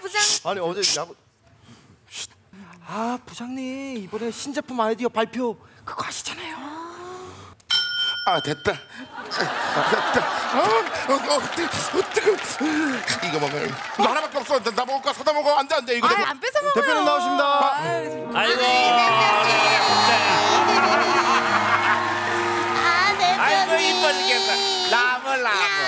부장. 아니 어제 야구. 아 부장님 이번에 신제품 아이디어 발표 그거 하시잖아요. 아 됐다. 뜨거. 이거 먹으면 이거 하나밖에 없어. 나 먹을까? 사다 먹어. 안돼 이거. 안 뺏어 먹어요. 대표님 나오십니다. 아이고. 아이고 이뻐 죽겠어. 라브.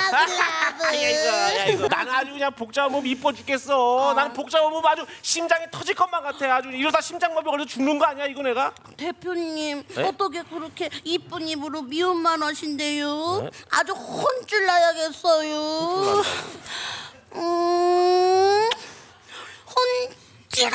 아이고. 나는 아주 그냥 복잡한 몸 이뻐 죽겠어. 나는 복잡한 몸 아주 심장이 터질 것만 같아. 아주 이러다 심장마비 걸려 죽는 거 아니야 이거 내가? 대표님 어떻게 그렇게 이쁜 입으로 미움만 하신대요? 아주 혼쭐 나야겠어요. 혼쭐.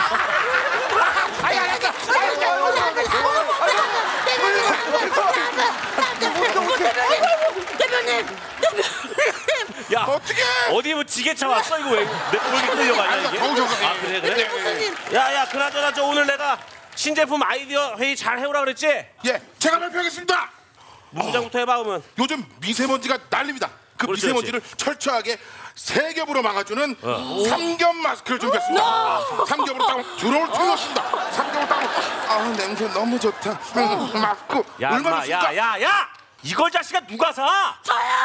대표님. 야 어떻게? 어디 뭐 지게차 왔어 이거 왜? 내 꼴이 끌려가냐 이게? 아 그래? 교수님. 야야 그나저나 저 오늘 내가 신제품 아이디어 회의 잘 해오라 그랬지? 예, 제가 발표하겠습니다. 문부장부터 해봐 그러면. 요즘 미세먼지가 난립니다. 그 그렇지, 미세먼지를 철저하게 세 겹으로 막아주는 삼겹 마스크를 준비했습니다. 삼겹으로 딱 들어올 틀렸습니다. 삼겹으로 딱. 아 냄새 너무 좋다. 마스크 얼마나 좋다. 야야야야 이걸 자식아 누가 사?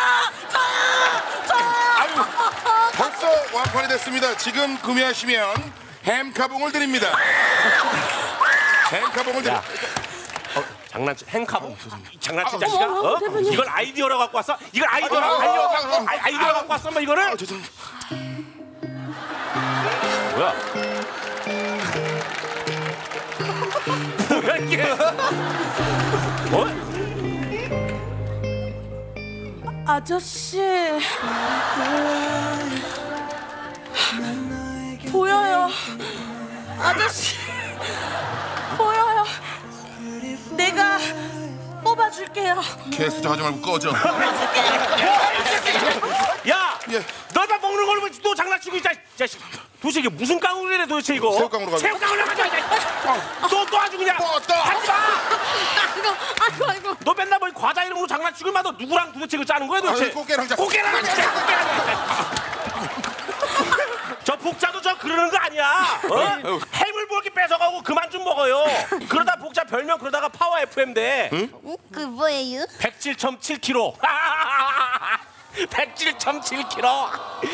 아유, 벌써 완판이 됐습니다. 지금 구매하시면 햄카봉을 드립니다. 햄카봉을 드립니다. 장난치 행카봉? 장난치 자식아? 어? 이걸 아이디어로 갖고 왔어? 이걸 아이디어로 갖고 왔어? 뭐 이거를? 죄송합니다. 뭐야? 뭐야 이게? 뭐? 아저씨 보여요. 아저씨 보여요. 내가 뽑아줄게요. 개수작 하지 말고 꺼져. 야! 예. 너다 먹는 걸로 또 장난치고 있자. 자식. 도대체 이게 무슨 깡으로래 도대체 이거? 새우깡으로 가자. 새우깡으로 가자. 또 아주 그냥. 또. 하지 마. 아이고. 너 맨날 뭐 과자 이런 걸로 장난치고 마. 너 누구랑 도대체 이거 짜는 거야 도대체? 꽃게랑 짜. 꽃게랑 짜. 저 복자도 저 그러는 거 아니야. 어? 해물 볼기 뺏어가고 그만 좀 먹어요. 그러다 복자 별명 그러다가 파워 FM 돼. 그 뭐예요? 107.7kg. 107.7kg.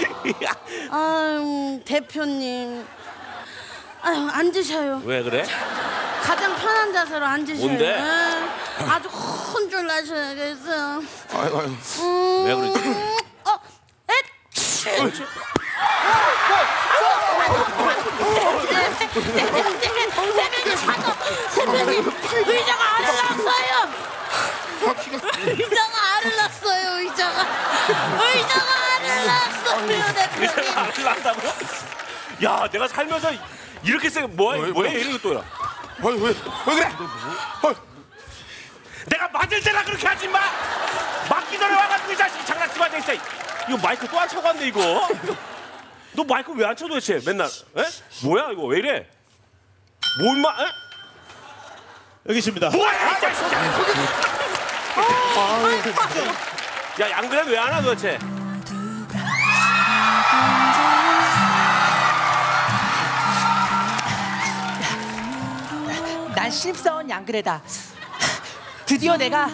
아유 대표님. 아유 앉으셔요. 왜 그래? 가장 편한 자세로 앉으셔요. 뭔데? 아주 혼쭐 나셔야겠어. 아유. 왜 그러지? 대표님 의자가 알을 낳았어요. 의자가 알을 낳았어요. 의자가 알을 낳았다고요? 야 내가 살면서 이렇게 뭐해 이러고 또야. 왜 그래? 내가 맞을 때나 그렇게 하지 마. 맞기 전에 와가지고 이 자식이 장난치고 앉아있어. 이거 마이크 또 안 차고 왔네 이거. 너 마이크 왜 안 쳐 도대체 맨날? 에? 뭐야 이거 왜 이래? 뭐 임마? 에? 여기 있습니다. 뭐야 이 자식아. 야 양그래도 왜 안 와 도대체? 난 신입사원 양그래다. 드디어 내가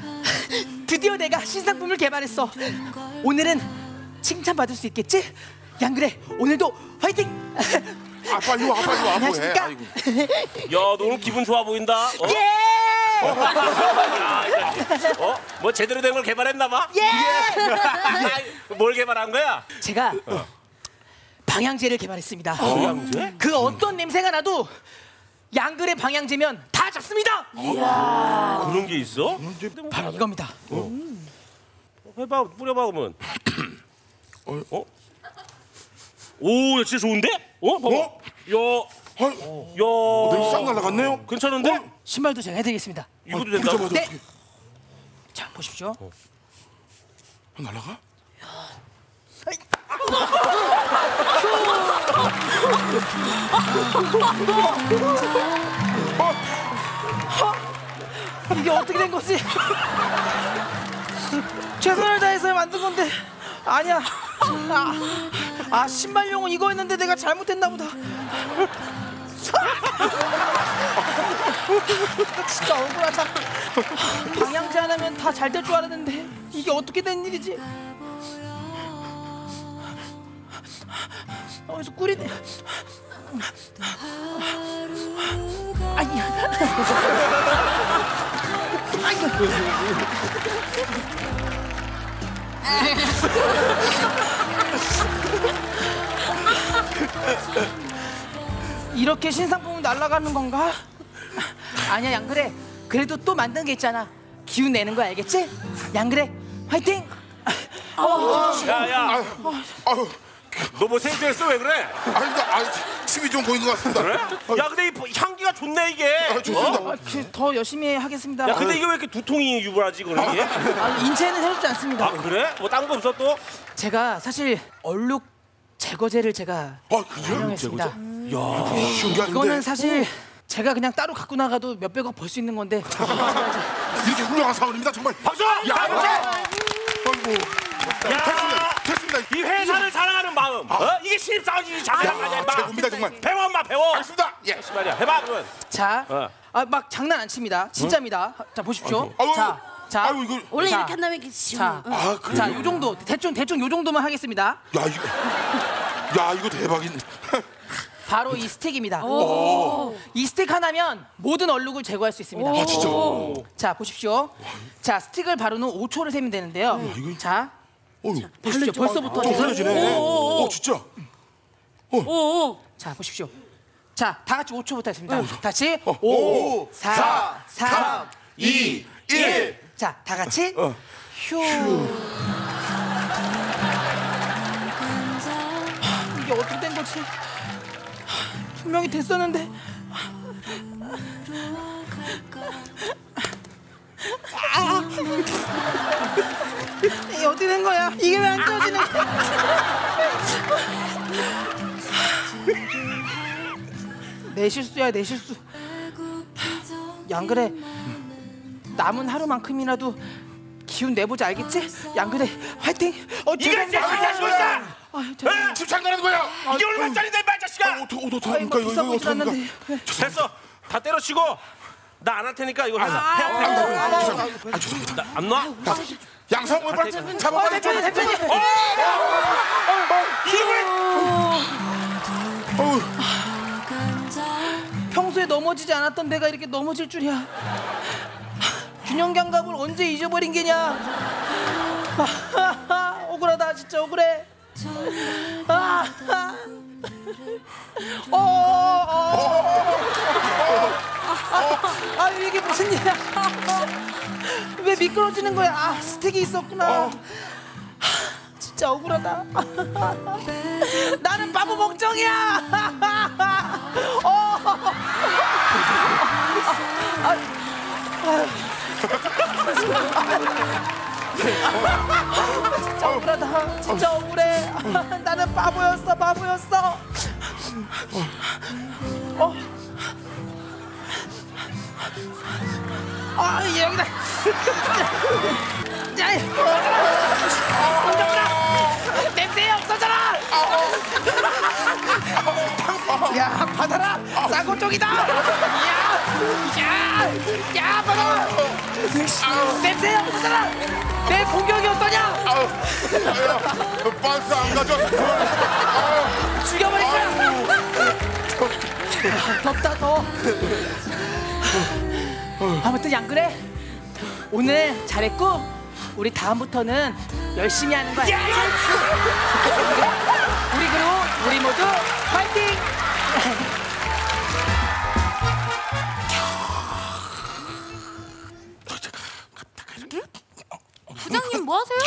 신상품을 개발했어. 오늘은 칭찬받을 수 있겠지? 양그래 오늘도 화이팅! 빨리 와 뭐해? 안녕하십니까? 아이고. 야 너 오늘 기분 좋아 보인다. 어? 예! 뭐 제대로 된 걸 개발했나 봐? 예! 뭘 개발한 거야? 제가 방향제를 개발했습니다. 방향제? 그 어떤 냄새가 나도 양그래 방향제면 다 잡습니다. 그런 게 있어? 바로 이겁니다. 해봐 뿌려봐 그러면. 오, 야, 진짜 좋은데? 봐봐. 야, 냄새 싹 날라갔네요. 괜찮은데? 신발도 제가 해드리겠습니다. 이것도 된다. 네. 자 보십시오. 날라가? 이게 어떻게 된 거지? 최선을 다해서 만든 건데 아니야. 아 신발용은 이거였는데 내가 잘못했나 보다. 진짜 억울하다. 방향제 하나면 다 잘 될 줄 알았는데 이게 어떻게 된 일이지? 어디서 꿀이네. 아니야. 이렇게 신상품은 날아가는 건가? 아니야 양그래. 그래도 또 만든 게 있잖아. 기운 내는 거 알겠지? 양그래 화이팅! 야야, 아유, 너 뭐 생각했어? 왜 그래? 침이 좀 보인 것 같습니다. 그래? 야 근데 이 향기가 좋네 이게. 좋습니다. 더 열심히 하겠습니다. 야 근데 이게 왜 이렇게 두통이 유발하지 그런 게? 인체는 해롭지 않습니다. 아 그래? 뭐 딴 거 없어 또? 제가 사실 얼룩 제거제를 제가 그래요? 사용했습니다. 쉬운 게 아닌데. 이거는 사실 제가 그냥 따로 갖고 나가도 몇백억 벌 수 있는 건데 이렇게 훌륭한 사원입니다 정말. 박수! 야, 박수! 아이고. 됐습니다. 이 회사를 사랑하는 마음, 이게 신입사원이 자세한 거 아니야, 최고입니다 정말. 배워, 엄마 배워. 알겠습니다. 예. 말이야, 해봐 그러면. 자, 막 장난 안 칩니다. 진짜입니다. 자 보십시오. 아이고. 자, 아이고 이거. 원래 자. 이렇게 한다면 이렇게 자, 그래요? 자, 요 정도 대충 요 정도만 하겠습니다. 야 이거 대박이네. 바로 이 스틱입니다. 이 스틱 하나면 모든 얼룩을 제거할 수 있습니다. 아 진짜. 자 보십시오. 자 스틱을 바르는 5초를 세면 되는데요. 자 보십시오. 벌써부터 좀 흐려지네. 진짜. 자 보십시오. 자 다 같이 5초부터 했습니다. 다시 5, 4, 3, 2, 1. 자 다 같이 휴. 이게 어떻게 된 거지? 분명히 됐었는데. 이게 어떻게 된 거야? 이게 왜 안 떨어지네? 내 실수야 내 실수. 양그래 남은 하루만큼이라도 기운 내보자 알겠지? 양그래 화이팅! 이게 내 자식이다! 집착하는 거야. 이게 얼마짜리인데, 이 자식아! 어떡합니까 비싸 이거 보질 않는데. 됐어, 다 때려치고 나 안 할 테니까 이거 해서 죄송합니다. 나안 놔? 양상을 빨리 잡아봐. 대표님 대표님. 평소에 넘어지지 않았던 내가 이렇게 넘어질 줄이야. 균형 감각을 언제 잊어버린 게냐. 억울하다 진짜 억울해. 이게 무슨 일이야. 왜 미끄러지는 거야. 스틱이 있었구나. 진짜 억울하다. 나는 바보 걱정이야. 진짜 억울하다. 진짜 억울해. 나는 바보였어. 여기다. 냄새 없어져라. 야 받아라. 싸고 쪽이다. 야 받아라. 냄새 없어져라. 내 공격이 어떠냐. 반스 안 가져왔어. 죽여버릴 거야. 덥다 더. 아무튼 양그래 오늘 잘했고 우리 다음부터는 열심히 하는 거야. 우리 그룹 우리 모두 파이팅. 부장님 뭐 하세요?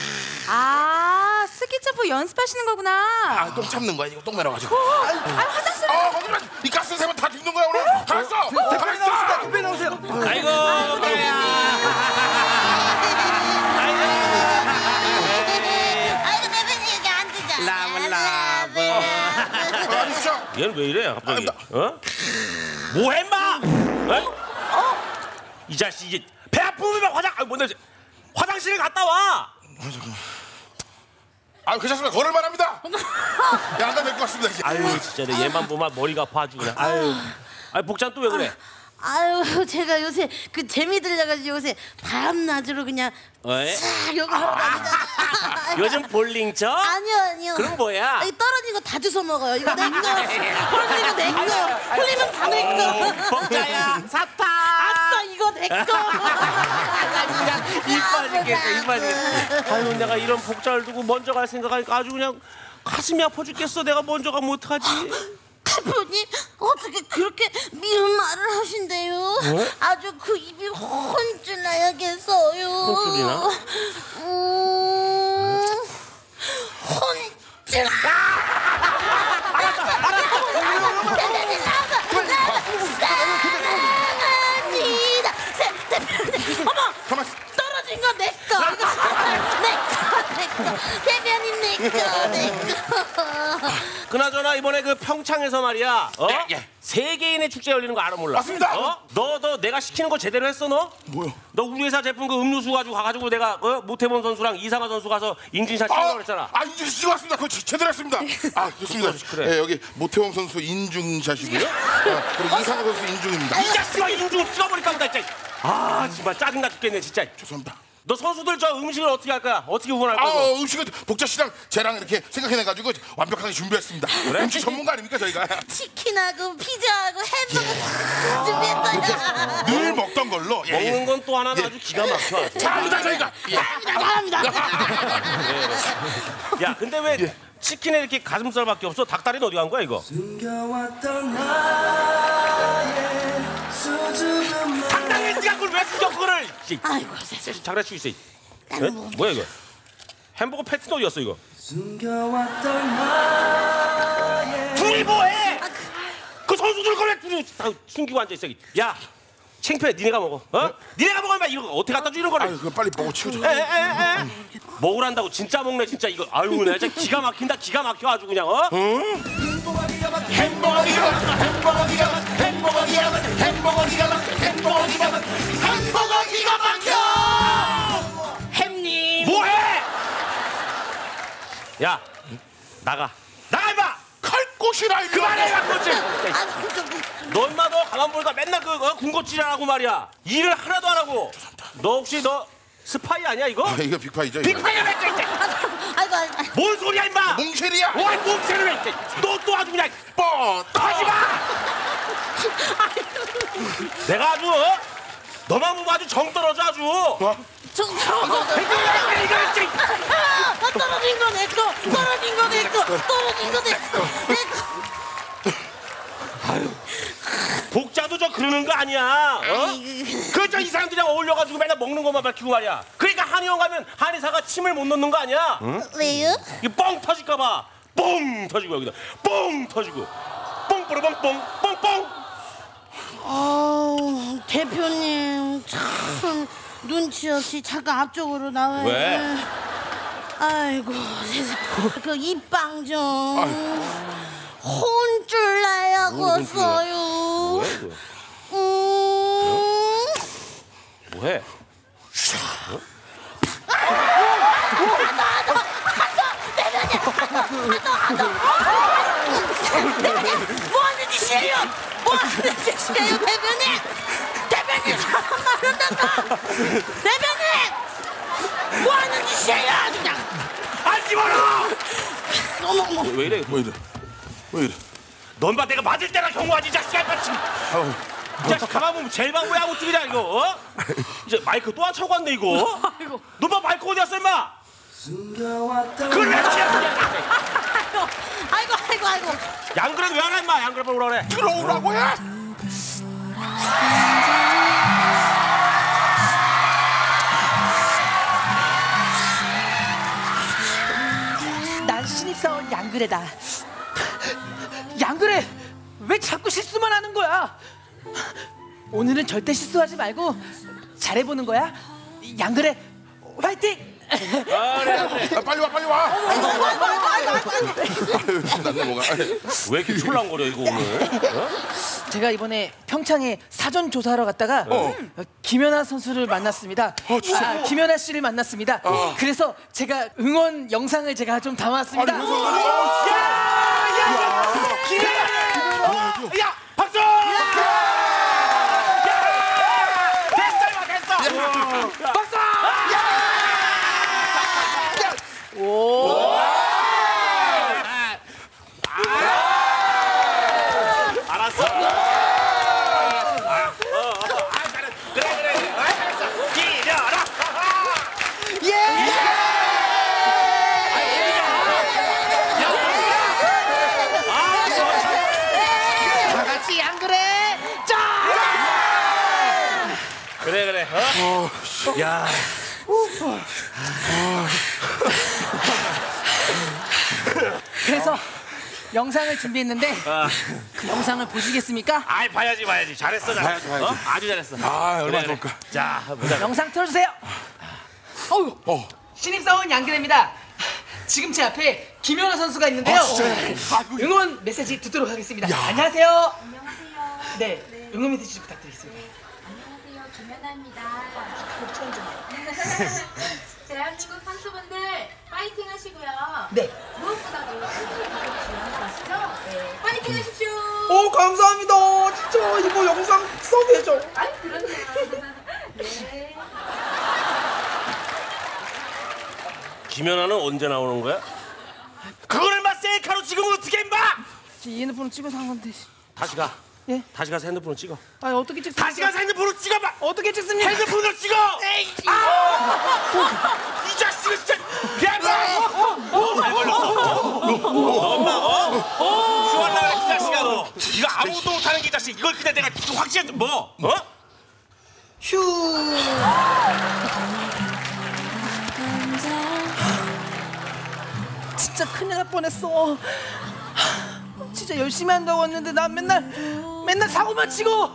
스키체프 연습하시는 거구나. 똥 참는 거야 이거 똥 매너가지고. 화장실. 거짓말. 이 가스 세면 다 죽는 거야 오늘. 다 했어. 대표 나오세요. 아이고 아이고 대표님 여기 앉으자. 아니죠. 얘는 왜 이래 갑자기? 뭐해 인마? 이 자식 이제 배 아프면 화장실 갔다 와. 아 괜찮습니다. 걸을만 합니다. 양가 될 것 같습니다. 이제. 아유 진짜 내 얘만 보면 머리가 아파 아주 그냥. 아유 복장 또 왜 그래? 아유 제가 요새 그 재미 들려가지고 요새 밤낮으로 그냥 왜? 싹 요거 하러 다니잖아. 요즘 볼링 쳐? 아니요. 그럼 뭐야? 이 떨어진 거 다 주워 먹어요. 이거 내 거, 떨어진 거 내 거, 흘리면 다 내 거. 복자야 사타. 아싸 이거 내 거. 이빠지겠어. 아유 내가 이런 복자를 두고 먼저 갈 생각하니까 아주 그냥 가슴이 아파 죽겠어. 내가 먼저 가면 어떡하지? 대표님 어떻게 그렇게 미운 말을 하신대요? 아주 그 입이 혼쭐 나야겠어요. 혼쭐이나? 혼쭐. 사랑합니다. 대표님, 어머, 가만있어. 떨어진 거 내 거. 내 거. 대표님 내 거. 그나저나 이번에 그 평창에서 말이야. 예. 세계인의 축제 열리는 거 알아 몰라? 맞습니다. 너 내가 시키는 거 제대로 했어 너? 뭐요? 너 우리 회사 제품 그 음료수 가지고 내가 모태범 선수랑 이상하 선수 가서 인증샷 찍으라고 그랬잖아. 인증샷 찍었습니다. 그거 제대로 했습니다. 좋습니다. 그래. 네, 여기 모태범 선수 인증샷이고요. 그리고 이상하 선수 인증입니다. 이 자식아 인증을 찍어버릴까 보다 진짜. 정말 짜증나 죽겠네 진짜. 죄송합니다. 너 선수들 저 음식을 어떻게 할 거야? 어떻게 후원할 거고? 음식은 복자 씨랑 저랑 이렇게 생각해내가지고 완벽하게 준비했습니다. 음식 전문가 아닙니까 저희가? 치킨하고 피자하고 햄버거 다 준비했어요. 늘 먹던 걸로. 먹는 건 또 하나 아주 기가 막혀. 아주. 잘합니다 저희가. 감사합니다. 야 근데 왜 치킨에 이렇게 가슴살밖에 없어? 닭다리는 어디 간 거야 이거? 닭다리를 네가 그걸 왜 숨겨 그거를? 아이고 세상에. 장난치고 있어. 뭐야 이거? 햄버거 패티는 어디였어 이거? 둘이 뭐해? 그 선수들 걸왜 둘이 다 숨기고 앉아 있어? 야, 창피해. 니네가 먹어. 니네가 먹어. 이거 어떻게 갖다 주 이런 거를? 그거 빨리 먹어 치우자. 먹으란다고 진짜 먹네 진짜 이거. 아유 나 진짜 기가 막힌다. 기가 막혀 아주 그냥. 햄버거 기가 막혀. 햄버거 기가 막혀. 햄님. 뭐해? 야 나가 임마. 칼 꽃이라 이거. 그만해 군것질. 너 임마 너 가만 보니까 맨날 군것질 안 하고 말이야. 일을 하나도 안 하고. 너 혹시 너 스파이 아니야 이거? 이거 빅파이죠. 빅파이야 왜 이제? 아이고. 뭔 소리야 임마? 몽쉘이야. 와 몽쉘을 왜 이제? 너또 아주 그냥 하지 마. 내가 아주 너만 보면 아주 정 떨어져 아주. 떨어진 거 내 거. 복자도 저 그러는 거 아니야. 그저 이 사람들이랑 어울려가지고 맨날 먹는 것만 밝히고 말이야. 그러니까 한의원 가면 한의사가 침을 못 넣는 거 아니야? 왜요? 이 뻥 터질까봐 뻥 터지고 여기다 뻥 터지고 뻥뿌르뻥 뻥뻥. 대표님 참 눈치 없이 잠깐 앞쪽으로 나와요. 왜? 아이고 세상 그 입방 좀 혼쭐 나야겠어요. 뭐해? 뭐 하는 짓이에요? 대표님 대표님 뭐 하는 짓이에요? 그냥 안 집어넣어! 어머 왜 이래? 왜 이래? 넌 봐 내가 맞을 때가 경고하지 이 자식아 마침. 이 자식 가만 보면 제일 방구야 아무튼이야 이거. 이제 마이크 또 안 차고 갔네 이거. 너 봐 마이크 어디 갔어 임마? 그걸 왜 아이고 양그릇 왜 안 해 임마? 양그릇 오라 그래. 들어오라고 해. 난 신입사원 양그래다. 양그래, 왜 자꾸 실수만 하는 거야? 오늘은 절대 실수하지 말고 잘해보는 거야. 양그래, 화이팅! 아, 빨리 와, 빨리 와. 신났네 뭐가. 왜 이렇게 촐랑거려 이거 오늘? 제가 이번에 평창에 사전 조사하러 갔다가 김연아 선수를 만났습니다. 김연아 씨를 만났습니다. 그래서 제가 응원 영상을 제가 좀 담았습니다. 야, 박수! 됐어. 박수! 알았어. 그래. 잘했어. 기려라. 다 같이 안 그래? 그래. 야. 그래서 영상을 준비했는데 그 영상을 보시겠습니까? 아이 봐야지. 잘했어. 봐야지. 아주 잘했어. 아, 얼마나 좋을까. 자, 보자. 영상 틀어주세요. 신입사원 양근혜입니다. 지금 제 앞에 김연아 선수가 있는데요. 응원 메시지 듣도록 하겠습니다. 안녕하세요. 안녕하세요. 네, 응원 메시지 부탁드리겠습니다. 안녕하세요. 김연아입니다. 대한민국 선수분들 파이팅 하시고요. 네. 무엇보다도 지원하시죠? 네. 파이팅 하십시오. 감사합니다. 진짜 이거 영상 써내줘. 아이, 그렇네요. 네. 김연아는 언제 나오는 거야? 그거를 막 셀카로 찍으면 어떻게 임마? 이 핸드폰을 찍어서 한 건데. 다시 가. 예? 다시 가서 핸드폰을 찍어. 아, 어떻게 찍습니까? 다시 가서 핸드폰을 찍어봐. 어떻게 찍습니까? 핸드폰으로 찍어. 에이, 이 자식은 진짜. 야, 잘 걸렸어. 너 엄마, 휴할라 이 자식아 너. 이거 아무도 못하는 게 자식. 이걸 그냥 내가 확실히 휴. 진짜 큰일 날 뻔했어. 진짜 열심히 한다고 했는데 난 맨날 사고만 치고.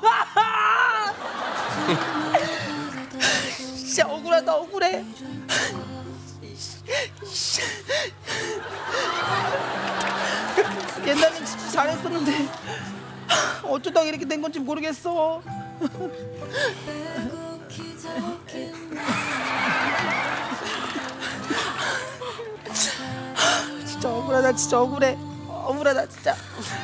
진짜 억울해. 옛날엔 진짜 잘했었는데 어쩌다가 이렇게 된 건지 모르겠어. 진짜 억울하다. 진짜.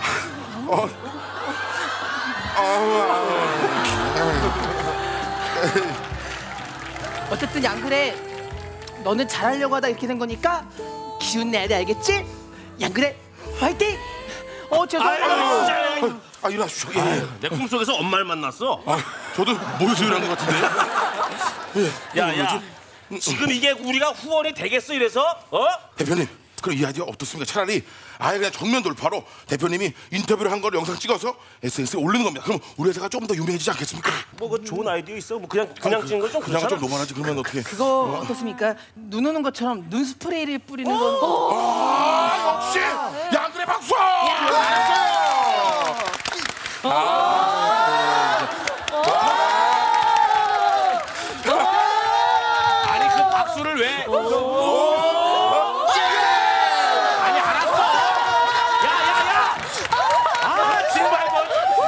어쨌든 양그래, 너는 잘하려고 하다 이렇게 된 거니까 기운 내야 돼, 알겠지? 양그래, 화이팅! 죄송합니다. 일어나시죠. 내 꿈속에서 엄마를 만났어. 저도 모유수 일한 것 같은데. 야. 지금 이게 우리가 후원이 되겠어 이래서? 대표님, 그럼 이 아이디어 어떻습니까? 차라리 아예 그냥 정면 돌파로 대표님이 인터뷰를 한 걸 영상 찍어서 SNS에 올리는 겁니다. 그럼 우리 회사가 좀 더 유명해지지 않겠습니까? 뭐 그 좋은 아이디어 있어? 뭐 그냥 찍는 거 좀 그냥 그렇잖아. 좀 노만하지. 그러면 어떻게? 그거 어떻습니까? 눈 오는 것처럼 눈 스프레이를 뿌리는 거. 역시 양근의 박수! 잘했어요. 아니 그 박수를 왜? 아니 알았어. 야. 정말 뭐.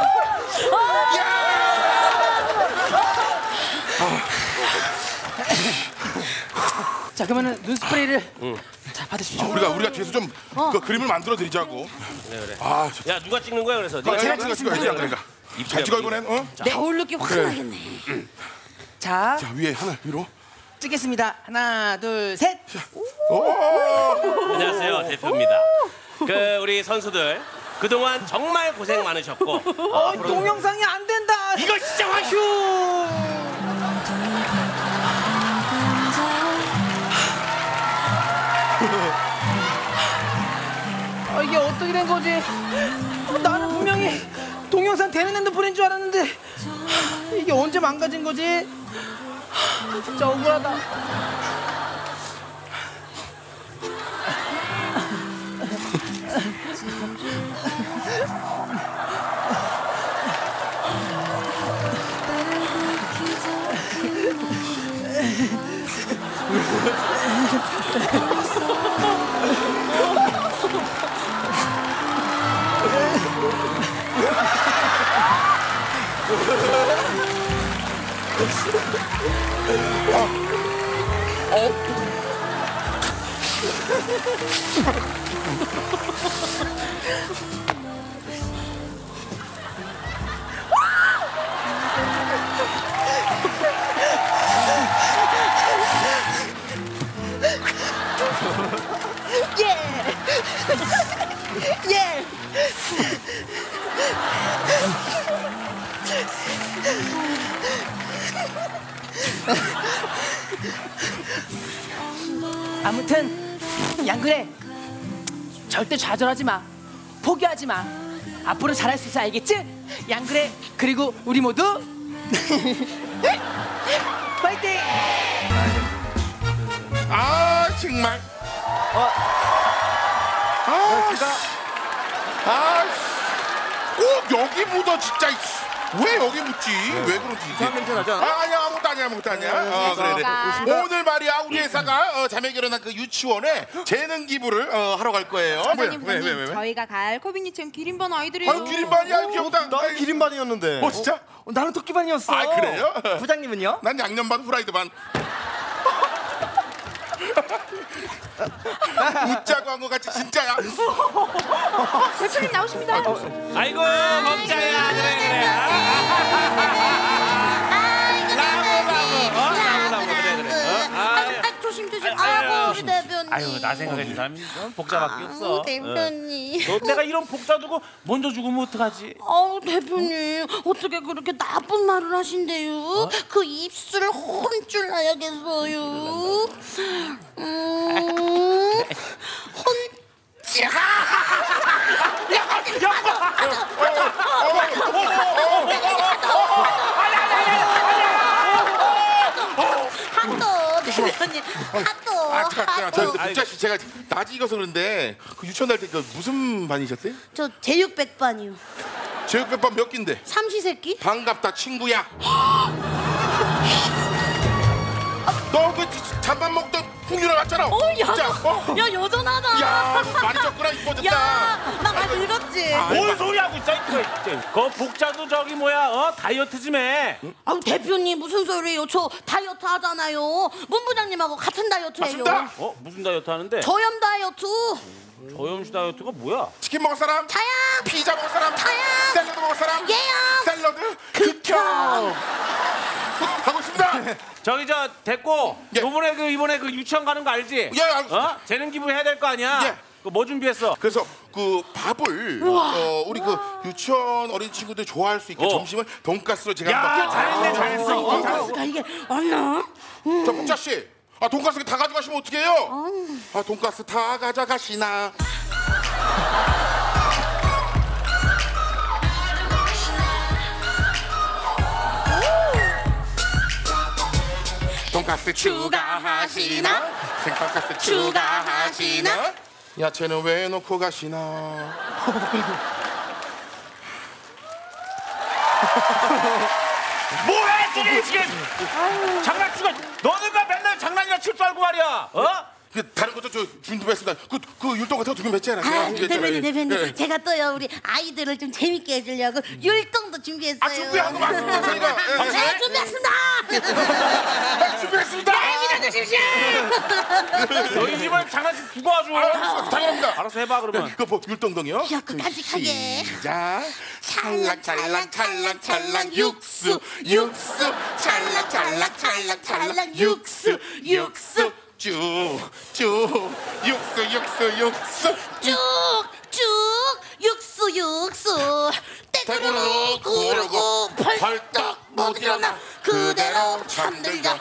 자, 그러면은 눈 스프레이를 자, 받으십시오. 우리가 뒤에서 좀 그 그림을 만들어 드리자고. 그래. 아, 야 누가 찍는 거야 그래서? 제가 찍어야지 양근이가. 잘 찍어 이번엔. 내 어울리기 확 나겠네. 자, 자, 위에 하늘 위로. 찍겠습니다. 하나, 둘, 셋. 안녕하세요 대표입니다. 그 우리 선수들 그동안 정말 고생 많으셨고 동영상이 안 된다. 이거 진짜 화휴. 이게 어떻게 된 거지? 나는 분명히 동영상 되는 핸드폰인 줄 알았는데 이게 언제 망가진 거지? 진짜 억울하다. 예. 아무튼 양그래, 절대 좌절하지 마. 포기하지 마. 앞으로 잘할 수 있어, 알겠지? 양그래, 그리고 우리 모두 파이팅! 아 정말. 꼭 여기 묻어 진짜. 왜 여기 묻지? 왜 그러지? 이상한 냄새 나지 않아? 아니야, 아무것도 아니야. 그래. 오늘 말이야 우리 회사가 자매 결혼한 그 유치원에 재능 기부를 하러 갈 거예요. 사장님, 왜? 저희가 갈 코빅 유치원 기린반 아이들이에요. 아유 기린반이야, 귀엽다. 나는 기린반이었는데. 진짜? 나는 토끼반이었어. 아, 그래요? 부장님은요? 난 양념반 후라이드 반. 웃자고 한 거 같이 진짜야. 대표님 나오십니다. 아이고 먹자야. 그래. 조심. 아이고 우리 대표님. 아유 나 생각해 준 사람이 복자밖에 없어. 대표님. 너 내가 이런 복자 두고 먼저 죽으면 어떡하지? 대표님 어떻게 그렇게 나쁜 말을 하신대요? 그 입술을 혼줄 나야겠어요. 대표님 핫도. 진짜 제가 낮이 익어서 그런데 그 유치원 갈 때 그 무슨 반이셨어요? 저 제육백반이요. 제육백반 몇 끼인데? 삼시세끼? 반갑다 친구야. 너 그 잠만 먹던 풍류랑 같잖아. 야 여전하다. 야 많이 쪘구나, 이뻐졌다. 나 많이 늙었지. 뭔 소리 하고 있어? 그 복자도 저기 뭐야? 다이어트 좀 해. 대표님 무슨 소리예요? 저 다이어트 하잖아요. 문 부장님하고 같은 다이어트예요. 맞습니다. 무슨 다이어트 하는데? 저염 다이어트. 저염시 다이어트가 뭐야? 치킨 먹을 사람? 자야. 피자 먹을 사람? 자야. 샐러드 먹을 사람? 예요. 샐러드? 극혐. 하고 있습니다. 저기 저 됐고 예. 이번에 그 유치원 가는 거 알지? 예, 알겠습니다. 재능 기부 해야 될 거 아니야? 예. 그 뭐 준비했어? 그래서 그 밥을 우리 그 유치원 어린 친구들 좋아할 수 있게 점심을 돈가스로 제가 야 한번. 잘했네. 돈가스가 이게 얼마? 저 복자 씨, 돈가스 다 가져가시면 어떡해요? 돈가스 다 가져가시나? 돈가스 추가하시나? 생돈가스 추가하시나? 야채는 왜 놓고 가시나? 뭐해 지금? 장난치고 너는 왜 맨날 장난이나 칠 줄 알고 말이야? 다른 것도 저 준비했습니다. 그 율동 같은 거 준비했지 않았어요? 대표님 제가 또요 우리 아이들을 좀 재밌게 해주려고 율동도 준비했어요. 준비한 거 맞습니다, 저희가. 네, 준비했습니다. 준비했습니다. 믿어주십시오. 너희 집은 장난치 두고 아주. 당연합니다. 알아서 해봐 그러면. 그 율동동이요? 야, 그 깜찍하게. 시작. 찰랑찰랑 육수 찰랑찰랑 육수 쭉쭉 육수 육수 떼구르 구르고 벌떡 못 일어나 그대로 잠들자.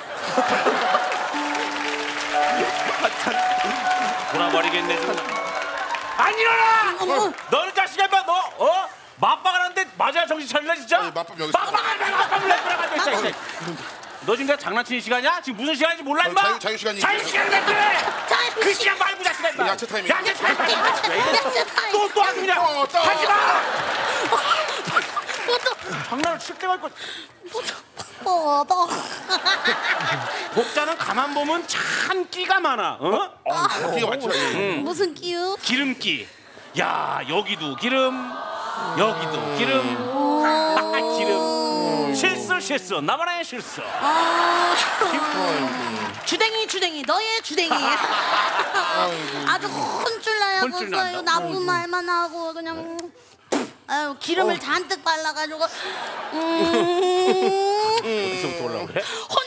돌아버리겠네 지금. 안 일어나! 너는 자식아 인마 너 맞박을 하는데 맞아야 정신 차릴래 진짜? 맞박 여기 있어. 맞박을 해 진짜. 너 지금 내가 장난치는 시간이야? 지금 무슨 시간인지 몰라 임마? 자유시간이. 자유시간이래 그래! 그 시간 말고 자식아 임마. 야채 타이밍. 야채 타이밍. 또 하지 그냥. 하지 마. 장난을 칠 때가 있고. 복자는 가만 보면 참 끼가 많아. 끼가 많죠. 무슨 끼요? 기름기. 야, 여기도 기름, 여기도 기름. 기름. 실수. 나만의 실수. 주댕이 너의 주댕이. 아주 혼쭐 나요. 혼쭐 난다. 나쁜 말만 하고 그냥. 아유, 기름을 잔뜩 발라가지고. 여기서부터 올라오고 그래?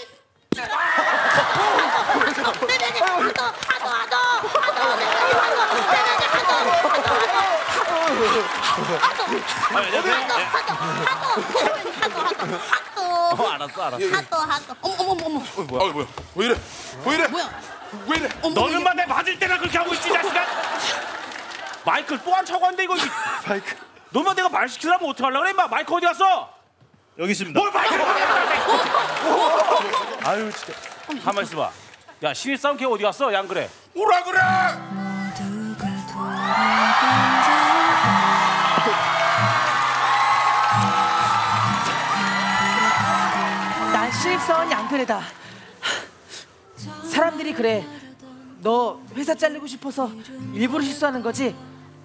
알았어. 어머. 뭐야? 왜 이래? 너는 내 맞을 때나 그렇게 하고 있지, 자식아. 마이크를 또 안 차고 왔는데 이거. 마이크 너만 내가 말 시키려면 어떡하려고 그래, 임마. 마이크 어디 갔어? 여기 있습니다. 뭘 마이크? 아유 진짜. 가만 있어봐. 야, 신입사원 걔 어디 갔어? 양그래. 오라 그래. 난 신입사원 양그래다. 사람들이 그래. 너 회사 잘리고 싶어서 일부러 실수하는 거지?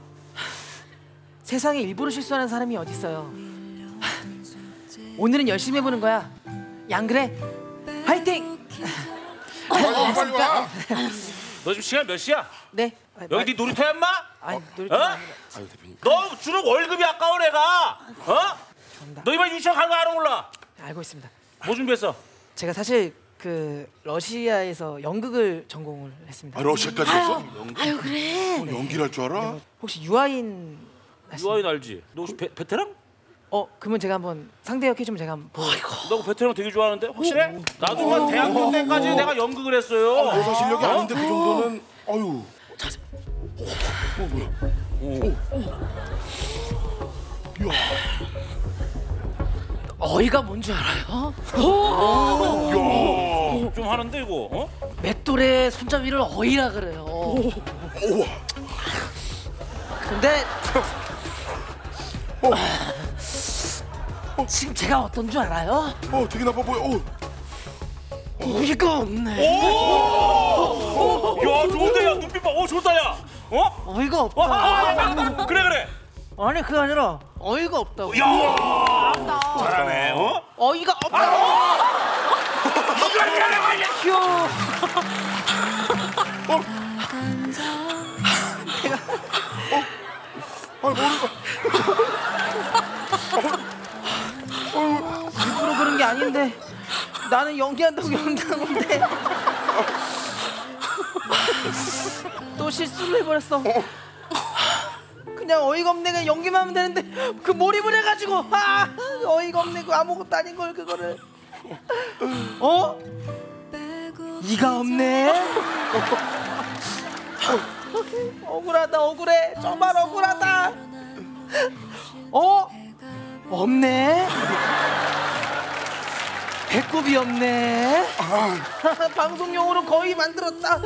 세상에 일부러 실수하는 사람이 어딨어요. 오늘은 열심히 해보는 거야. 양그래, 화이팅! 빨리 와. 너 지금 시간 몇 시야? 네. 여기 네 놀이터야, 임마? 아니 놀이터 아니라. 너 주는 월급이 아까워 내가. 너 이번 유치원 간 거 알아 몰라? 알고 있습니다. 뭐 준비했어? 제가 사실 그 러시아에서 연극을 전공을 했습니다. 러시아까지 했어? 아유, 그래. 연기를 할 줄 알아? 혹시 유아인 유아인 알지? 너 혹시 베테랑? 그러면 제가 한번 상대역 해주면 제가 한번 너 베테랑 되게 좋아하는데 확실해? 나도 한 대학교 때까지 내가 연극을 했어요. 대사 실력이 아닌데 그 정도는. 아유. 어이가 뭔 줄 알아요? 좀 하는데 이거. 맷돌의 손잡이를 어이라 그래요. 근데 지금 제가 어떤 줄 알아요? 되게 나빠 보여. 어이가 없네. 야, 좋은데 야, 눈빛 봐. 좋다 야. 어이가 없다. 그래. 아니 그게 아니라 어이가 없다고. 야, 잘하네. 어이가 없다고. 이걸 잘해 말이야. 귀여워. 일부러 그런 게 아닌데 나는 연기한다고 연기한 건데 또 실수를 해버렸어. 그냥 어이가 없네. 그냥 연기만 하면 되는데 그 몰입을 해가지고 어이가 없네. 그 아무것도 아닌 걸 그거를 이가 없네. 억울하다. 억울해. 정말 억울하다. 없네. 배꼽이 없네. 방송용으로 거의 만들었다.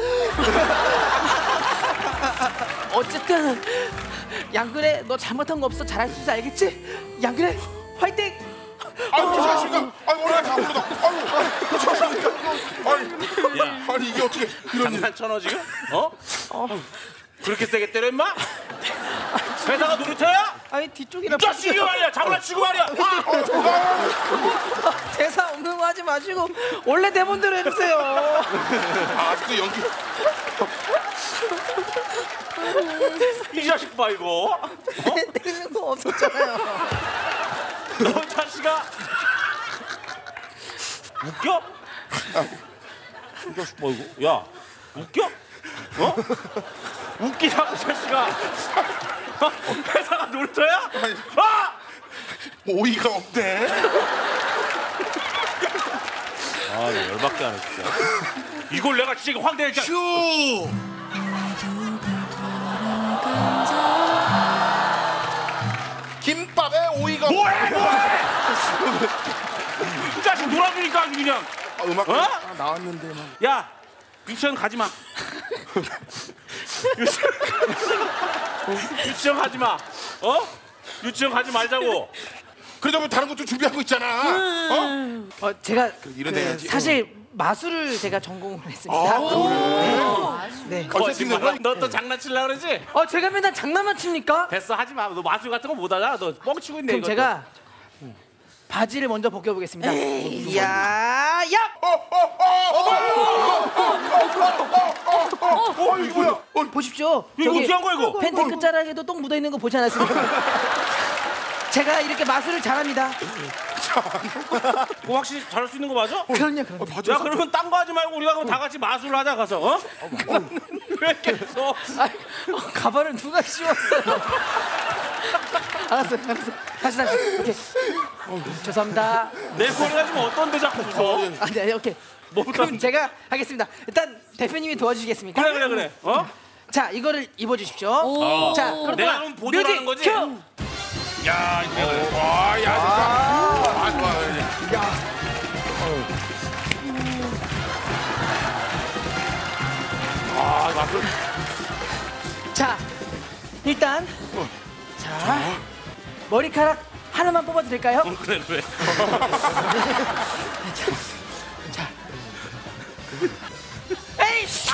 어쨌든 양그래, 너 잘못한 거 없어. 잘할 수 있어. 알겠지? 양그래, 화이팅! 아유, 그 자식아. 오늘 다 부르다. 그 자식아. 아니 이게 어떻게 이런 일. 장난쳐너 지금? 그렇게 세게 때려 임마? 회사가 놀이터야? 아니 뒤쪽이나 자식이 말이야. 장난치고 말이야. 대사 없는 거 하지 마시고 원래 대본대로 해주세요. 아직도 연기. 이 자식 봐 이거. 되는 거 없었잖아요. 너 자식아. 웃겨? 이 자식 봐 이거. 야, 웃겨? 웃기라고 자식아. 회사가 놀이터야? 오이가 없대. 나 열받게 하네 진짜. 이걸 내가 진짜 황대해. 휴. 김밥에 오이가 뭐해? 이 자식 놀아주니까 아주 그냥. 음악 나왔는데 막. 야, 유치원 가지 마. 유치원 가지 마. 유치원 가지 말자고. 그러다 보면 다른 것도 준비한 거 있잖아. 제가 이런 데 해야지. 사실 마술을 제가 전공을 했습니다. 네. 거짓말. 너또 장난치려고 그러지? 제가 맨날 장난만 칩니까? 됐어, 하지 마. 너 마술 같은 거 못 하잖아. 너 뻥치고 있네. 그럼 이것도. 제가 바지를 먼저 벗겨보겠습니다. 야! 이거 뭐야? 보십시오. 이거 저기 어떻게 한 거야, 이거? 팬티 끝자락에도 똥 묻어 있는 거 보지 않았습니까? 제가 이렇게 마술을 잘합니다. 그거 확실히 잘할 수 있는 거 맞아? 그럼요. 야, 그러면 딴 거 하지 말고 우리가 그럼 다 같이 마술을 하자 가서. 어? 왜 계속? 가발을 누가 씌웠어요? 알았어. 다시. 오케이. 죄송합니다. 내 머리가 지금 어떤 데 자꾸 무서워? 네, 오케이. 뭐부터? 그럼 제가 하겠습니다. 일단 대표님이 도와주시겠습니까? 그래. 자, 이거를 입어주십시오. 자, 그럼 내가 그럼 보조를 하는 거지? 큐! 야, 이거 와, 야, 진짜. 마술. 자, 일단 자, 머리카락 하나만 뽑아도 될까요? 그래. 자. 에이씨!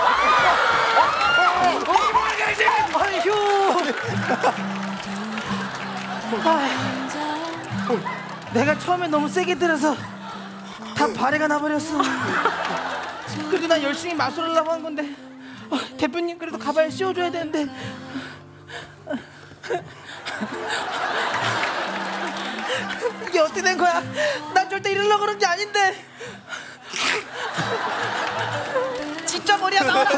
아휴. 내가 처음에 너무 세게 들어서 다 발해가 나버렸어. 그래도 난 열심히 마술하려고 한 건데 대표님 그래도 가발 씌워줘야 되는데. 이게 어떻게 된 거야? 난 절대 이러려고 그런 게 아닌데. 진짜 머리야 나와라.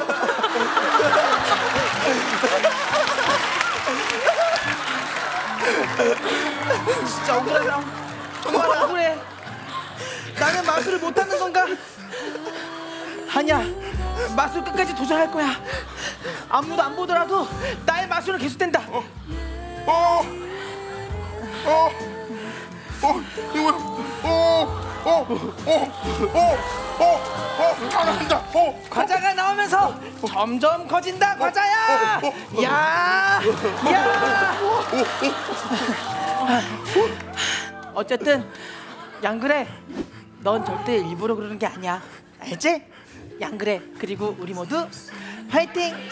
진짜 억울하다. 정말 억울해. 나는 마술을 못하는 건가? 아니야, 마술 끝까지 도전할 거야. 아무도 안 보더라도 나의 마술은 계속된다. 다 나온다. 과자가 나오면서 점점 커진다. 과자야. 야. 어쨌든 양그래, 넌 절대 일부러 그러는 게 아니야. 알지? 양그래. 그리고 우리 모두 화이팅.